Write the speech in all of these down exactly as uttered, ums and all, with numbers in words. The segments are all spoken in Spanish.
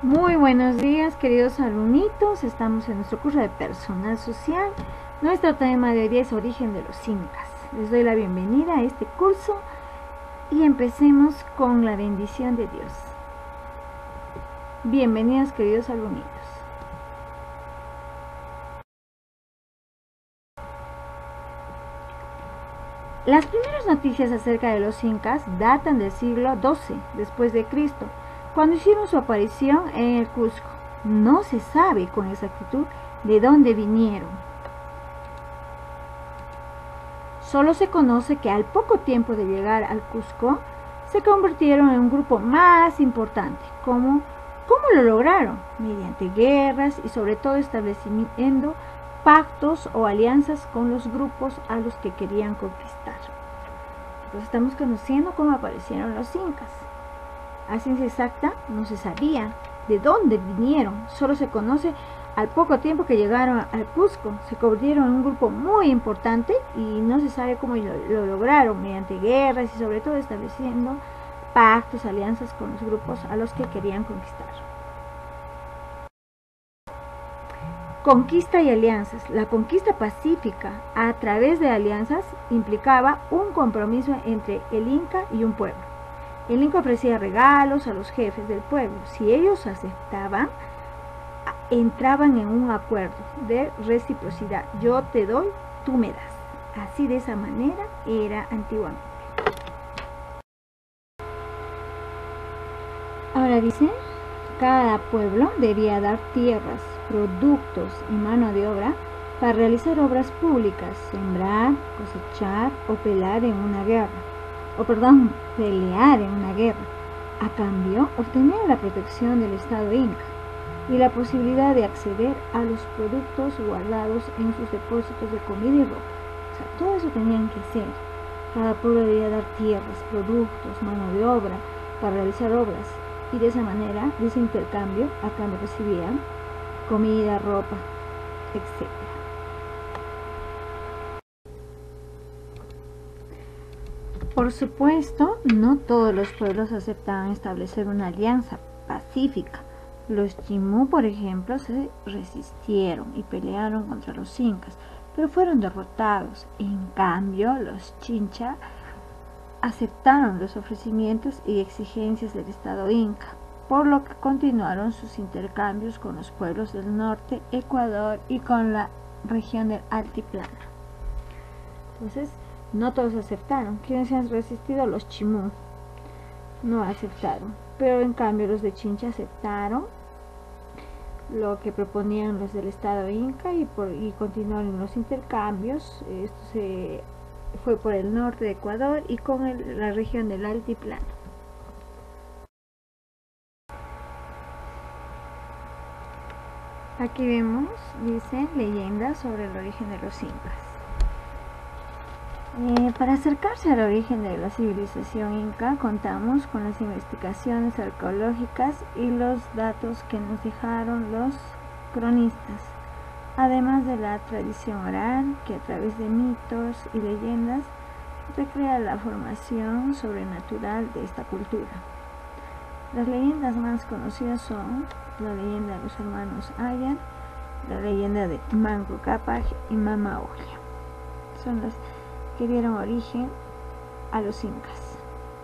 Muy buenos días, queridos alumnitos. Estamos en nuestro curso de personal social. Nuestro tema de hoy día es origen de los incas. Les doy la bienvenida a este curso y empecemos con la bendición de Dios. Bienvenidos, queridos alumnitos. Las primeras noticias acerca de los incas datan del siglo doce después de Cristo, cuando hicieron su aparición en el Cusco. No se sabe con exactitud de dónde vinieron. Solo se conoce que al poco tiempo de llegar al Cusco, se convirtieron en un grupo más importante. ¿Cómo, cómo lo lograron? Mediante guerras y sobre todo estableciendo pactos o alianzas con los grupos a los que querían conquistar. Entonces estamos conociendo cómo aparecieron los incas. A ciencia exacta no se sabía de dónde vinieron, solo se conoce al poco tiempo que llegaron al Cusco, se convirtieron en un grupo muy importante y no se sabe cómo lo, lo lograron, mediante guerras y sobre todo estableciendo pactos, alianzas con los grupos a los que querían conquistar. Conquista y alianzas. La conquista pacífica a través de alianzas implicaba un compromiso entre el inca y un pueblo. El inca ofrecía regalos a los jefes del pueblo. Si ellos aceptaban, entraban en un acuerdo de reciprocidad. Yo te doy, tú me das. Así, de esa manera era antiguamente. Ahora dice, cada pueblo debía dar tierras, productos y mano de obra para realizar obras públicas, sembrar, cosechar o pelear en una guerra. o perdón, pelear en una guerra. A cambio, obtenían la protección del Estado Inca y la posibilidad de acceder a los productos guardados en sus depósitos de comida y ropa. O sea, todo eso tenían que hacer. Cada pueblo debía dar tierras, productos, mano de obra para realizar obras, y de esa manera, de ese intercambio, a cambio recibían comida, ropa, etcétera. Por supuesto, no todos los pueblos aceptaban establecer una alianza pacífica. Los Chimú, por ejemplo, se resistieron y pelearon contra los incas, pero fueron derrotados. En cambio, los Chincha aceptaron los ofrecimientos y exigencias del Estado Inca, por lo que continuaron sus intercambios con los pueblos del norte, Ecuador y con la región del Altiplano. Entonces, no todos aceptaron. ¿Quiénes se han resistido? Los Chimú no aceptaron, pero en cambio los de Chincha aceptaron lo que proponían los del Estado Inca y, por, y continuaron los intercambios. Esto se fue por el norte de Ecuador y con el, la región del Altiplano. Aquí vemos, dice, leyendas sobre el origen de los incas. Eh, para acercarse al origen de la civilización inca, contamos con las investigaciones arqueológicas y los datos que nos dejaron los cronistas, además de la tradición oral que a través de mitos y leyendas recrea la formación sobrenatural de esta cultura. Las leyendas más conocidas son la leyenda de los hermanos Ayar, la leyenda de Manco Cápac y Mama Ojia. Son las que dieron origen a los incas.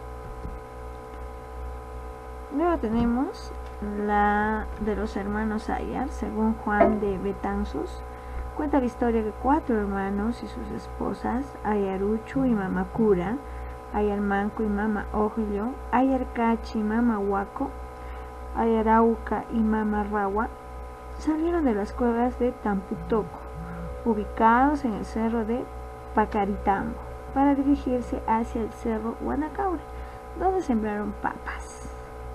Luego tenemos la de los hermanos Ayar. Según Juan de Betanzos, cuenta la historia de cuatro hermanos y sus esposas, Ayaruchu y Mama Cura, Ayar Manco y Mama Ojillo, Ayar Cachi y Mama Huaco, Ayarauca y Mama Rawa, salieron de las cuevas de Tamputoco, ubicados en el cerro de Pacaritambo, para dirigirse hacia el cerro Huanacaure, donde sembraron papas.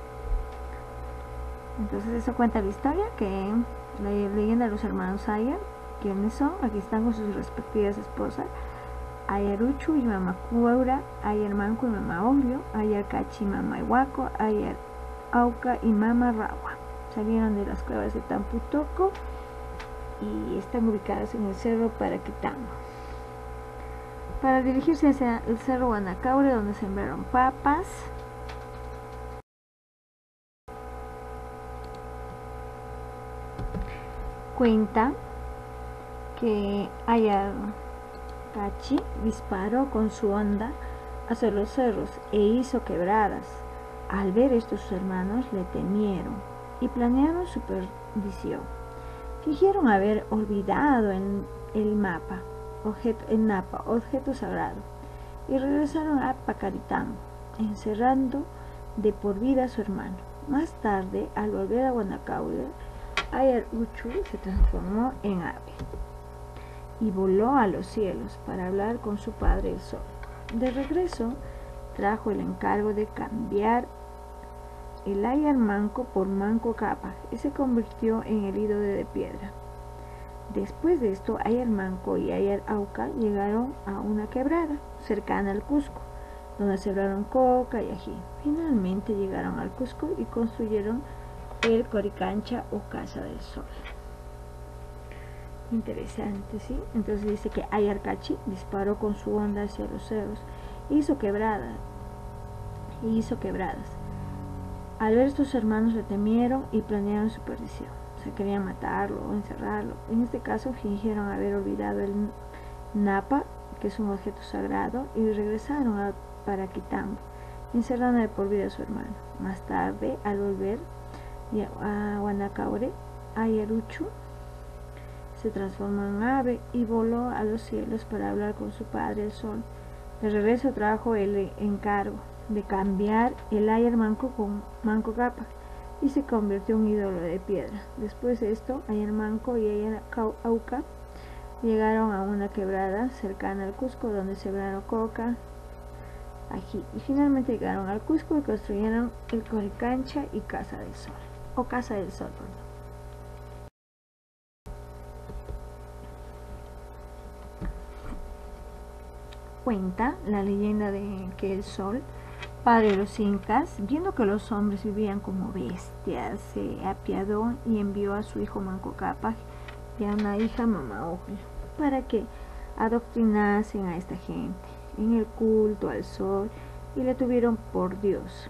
Entonces eso cuenta la historia, que la leyenda de los hermanos Ayar. ¿Quiénes son? Aquí están con sus respectivas esposas, Ayaruchu y Mama Cura, Ayar Manco y Mama Oglio, Ayar Cachi y Mama Huaco, Ayar Auca y Mama Rawa. Salieron de las cuevas de Tamputoco y están ubicadas en el cerro Pacaritambo, para dirigirse hacia el cerro Huanacaure, donde sembraron papas. Cuenta que Ayarcachi disparó con su honda hacia los cerros e hizo quebradas. Al ver esto, sus hermanos le temieron y planearon su perdición. Fingieron haber olvidado el, el mapa, objeto, el Napa, objeto sagrado, y regresaron a Pacaritambo, encerrando de por vida a su hermano. Más tarde, al volver a Guanacaure, Ayaruchu se transformó en ave y voló a los cielos para hablar con su padre el sol. De regreso, trajo el encargo de cambiar el Ayar Manco por Manco Cápac y se convirtió en el ídolo de piedra. Después de esto, Ayar Manco y Ayar Auca llegaron a una quebrada cercana al Cusco, donde sembraron coca y ají. Finalmente llegaron al Cusco y construyeron el Coricancha o Casa del Sol. Interesante, ¿sí? Entonces dice que Ayarcachi disparó con su honda hacia los cerros, hizo quebradas, hizo quebradas. Al ver estos hermanos le temieron y planearon su perdición. Se querían matarlo o encerrarlo. En este caso fingieron haber olvidado el Napa, que es un objeto sagrado, y regresaron a Paraquitambo, encerrando de por vida a su hermano. Más tarde, al volver a Guanacaure, Ayaruchu se transformó en ave y voló a los cielos para hablar con su padre el sol. De regreso trajo el encargo de cambiar el Ayar Manco con Manco Cápac y se convirtió en un ídolo de piedra. Después de esto, Ayar Manco y Ayar Auca llegaron a una quebrada cercana al Cusco, donde sembraron coca, ají, y finalmente llegaron al Cusco y construyeron el Coricancha y Casa del Sol, o Casa del Sol, perdón. Cuenta la leyenda de que el sol, padre de los incas, viendo que los hombres vivían como bestias, se apiadó y envió a su hijo Manco Cápac y a una hija Mamaojil para que adoctrinasen a esta gente en el culto al sol y le tuvieron por Dios.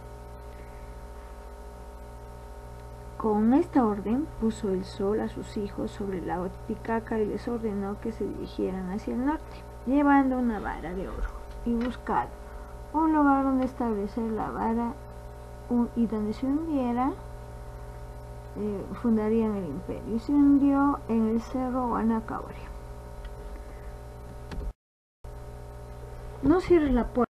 Con esta orden puso el sol a sus hijos sobre la Titicaca y les ordenó que se dirigieran hacia el norte, llevando una vara de oro, y buscar un lugar donde establecer la vara un, y donde se hundiera, eh, fundarían el imperio. Y se hundió en el cerro Guanacaure. No cierres la puerta.